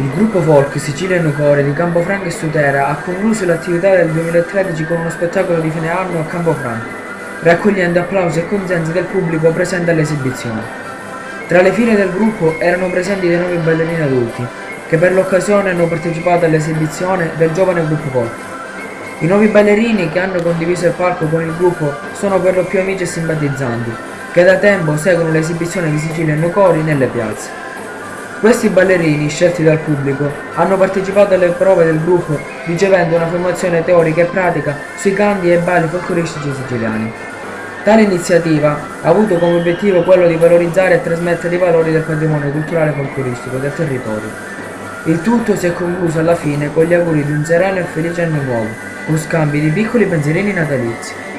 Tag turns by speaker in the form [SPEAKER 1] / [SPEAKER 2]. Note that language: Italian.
[SPEAKER 1] Il gruppo folk Sicilian Core di Campofranco e Sutera ha concluso l'attività del 2013 con uno spettacolo di fine anno a Campofranco, raccogliendo applausi e consensi del pubblico presente all'esibizione. Tra le file del gruppo erano presenti dei nuovi ballerini adulti, che per l'occasione hanno partecipato all'esibizione del giovane gruppo folk. I nuovi ballerini che hanno condiviso il palco con il gruppo sono per lo più amici e simpatizzanti, che da tempo seguono l'esibizione di Sicilian Cori nelle piazze. Questi ballerini, scelti dal pubblico, hanno partecipato alle prove del gruppo ricevendo una formazione teorica e pratica sui canti e balli folcloristici siciliani. Tale iniziativa ha avuto come obiettivo quello di valorizzare e trasmettere i valori del patrimonio culturale e folcloristico del territorio. Il tutto si è concluso alla fine con gli auguri di un sereno e felice anno nuovo, con scambi di piccoli pensierini natalizi.